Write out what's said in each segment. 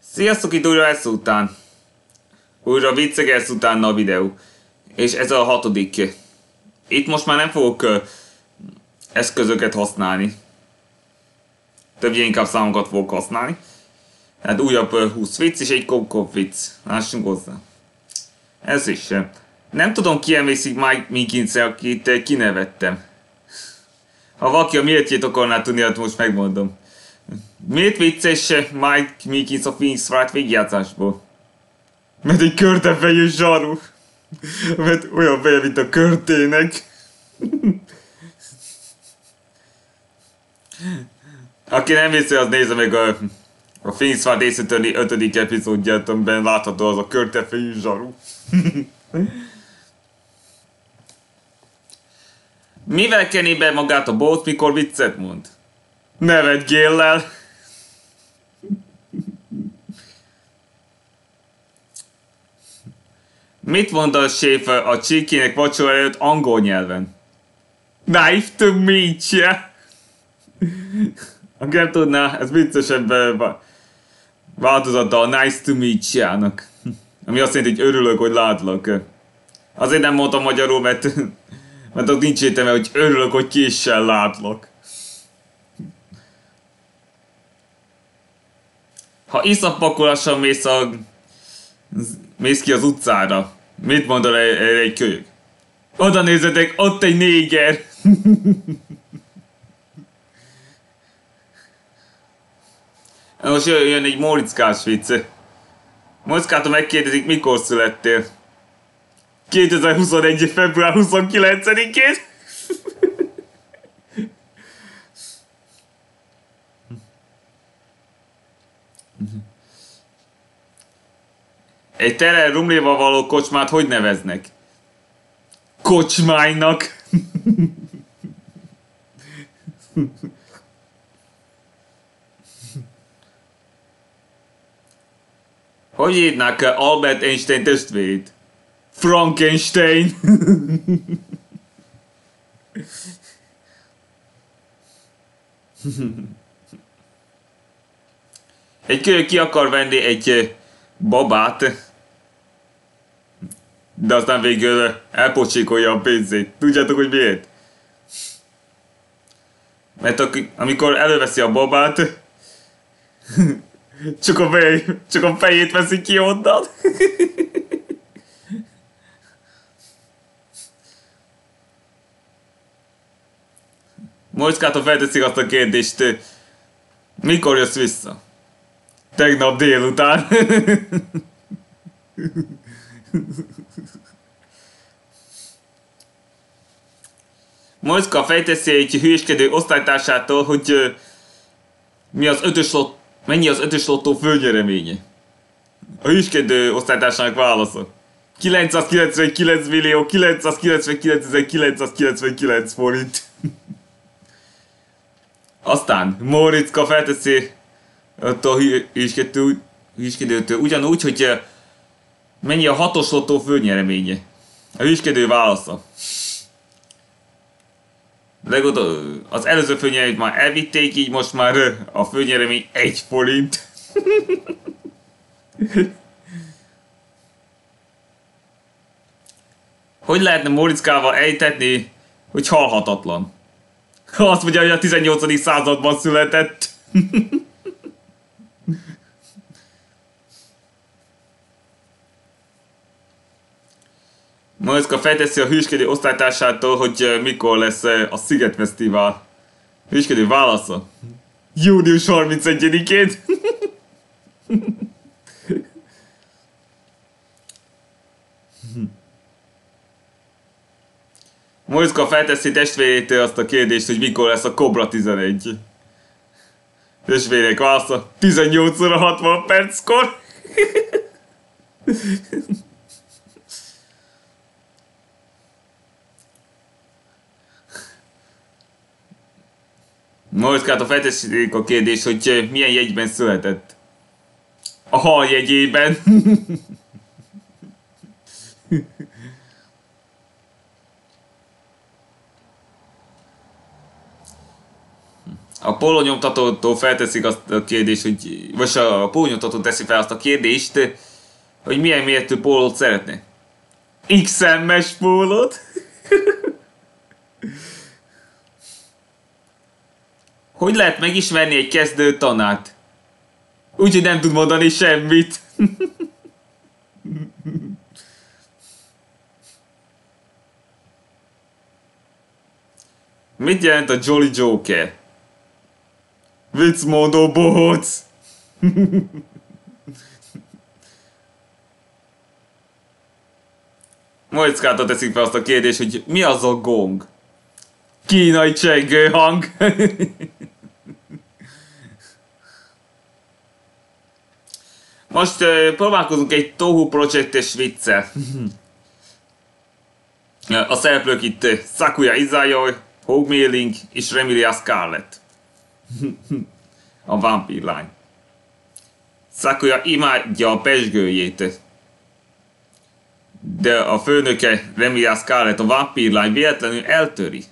Sziasztok, itt újra ezután. Újra vicceg ezután a videó. És ez a 6. Itt most már nem fogok eszközöket használni. Többnyire inkább számokat fogok használni. Hát újabb 20 vicc és egy kop vicc. Lássunk hozzá. Ez is. Nem tudom, ki emlékszik Mike Mickinsre, akit kinevettem. Ha valaki a miértjét akarná tudni, hát most megmondom. Miért vicces Mike Mickens a Phoenix Wright végigjátszásból? Mert egy körtefejű zsaru. Mert olyan feje, mint a körtének. Aki nem viszi, az nézze meg a Phoenix Wright Ace Attorney 5. epizódját, amiben látható az a körtefejű zsaru. Mivel kenné be magát a bolt, mikor viccet mond? Nevetgéllel. Mit mond a séf a csíkének vacsora előtt angol nyelven? Nice to meet ya! Aki nem tudná, ez viccesebb változata a nice to meet ya-nak. Ami azt jelenti, hogy örülök, hogy látlak. Azért nem mondtam magyarul, mert ott nincs értelme, hogy örülök, hogy késsel látlak. Ha iszappakolással mész ki az utcára, mit mondod erre egy kölyök? Oda nézzetek, ott egy néger! Most jön egy Morickás vicc. Morickától megkérdezik, mikor születtél. 2021. február 29-én. Egy tele rumléval való kocsmát hogy neveznek? Kocsmánynak. Hogy írnák Albert Einstein testvérét? Frankenstein. Egy kölyök ki akar venni egy babát, de aztán végül elpocsékolja a pénzét. Tudjátok, hogy miért? Mert amikor előveszi a babát, csak a fejét veszi ki onnan. Mocskától felteszik azt a kérdést, mikor jössz vissza? Tegnap délután. Mocska fejteszi egy hülyéskedő osztálytársától, hogy mennyi az ötös lottó főnyereménye. A hülyéskedő osztálytársának válasza. 999 millió 999 999 forint. Aztán Moriczka felteszi a hülyéskedőtől ugyanúgy, hogy mennyi a 6-os lottó főnyereménye. A hülyéskedő válasza. Legutóbb az előző főnyereményt már elvitték, így most már a főnyeremény 1 forint. Hogy lehetne Morickával ejtetni, hogy halhatatlan? Azt mondja, hogy a 18. században született. Moriczka felteszi a hülyéskedő osztálytársától, hogy mikor lesz a Sziget Fesztivál. Hülyéskedő válasza. Június 31-én. Moriczka felteszi testvérétől azt a kérdést, hogy mikor lesz a Cobra 11. Testvérek válasza. 18 óra 60 perckor. Morickától felteszik a kérdést, hogy milyen jegyben született. A hal jegyében. A pólónyomtatótól felteszik azt a kérdést, hogy... Vagy a pólónyomtató teszi fel azt a kérdést, hogy milyen méretű pólót szeretne. XM-es pólót? Hogy lehet megismerni egy kezdő tanárt? Úgyhogy nem tud mondani semmit. Mit jelent a Jolly Joker? Viccmondó bohóc! Majckáta teszik fel azt a kérdést, hogy mi az a gong? Kínai csengő hang. Most próbálkozunk egy Touhou Project-es viccel. A szereplők itt Sakuya Izayoi, Hogme Ling és Remilia Scarlet. A vámpírlány. Sakuya imádja a pezsgőjét. De a főnöke, Remilia Scarlet, a vámpírlány véletlenül eltöri.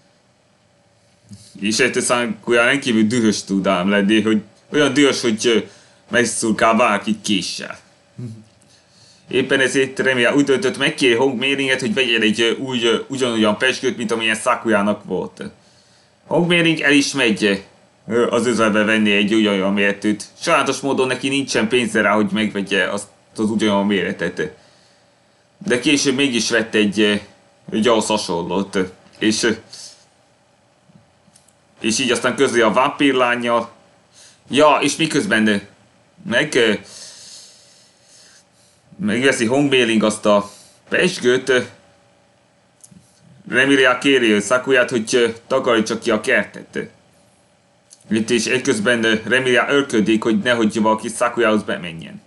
És ettől Sakuya rendkívül dühös tud ám lenni, hogy olyan dühös, hogy megszurkál bárkit késsel. Éppen ezért Remilia úgy döntött, megkéri Hogme Linget, hogy vegyen egy ugyanolyan pezsgőt, mint amilyen Sakuyának volt. Hogme Ling el is megy az üzletbe venni egy ugyanolyan méretűt. Sajátos módon neki nincsen pénze rá, hogy megvegye azt az ugyanolyan méretet. De később mégis vett egy ahhoz hasonlót. És így aztán közli a vámpírlánnyal. Ja, és miközben megveszi Hogme Ling azt a pezsgőt, Remilia kéri Sakuyát, hogy takarítsa ki a kertet. Itt is egyközben Remilia örködik, hogy nehogy valaki Sakuyához bemenjen.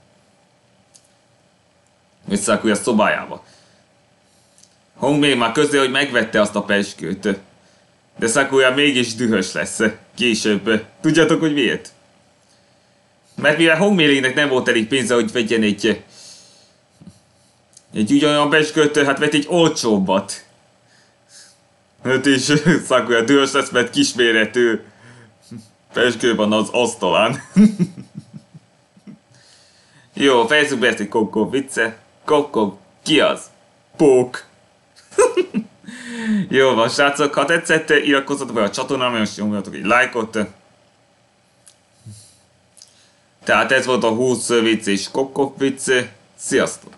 Vagy Sakuya szobájába. Hogme már közli, hogy megvette azt a pezsgőt. De Sakuya mégis dühös lesz később. Tudjátok, hogy miért? Mert mivel Hogme Lingnek nem volt elég pénze, hogy vegyen egy ugyanolyan pezsgőt, hát vett egy olcsóbbat. Hát és Sakuya dühös lesz, mert kisméretű pezsgő van az asztalán. Jó, fejezzük be ezt egy Kokko vicce. Kokko, ki az? Pók. Jó van, srácok, ha tetszett, iratkozzatok be a csatornámra, és nyomjatok egy lájkot. Tehát ez volt a 20 vicc és Kokko vicc. Sziasztok!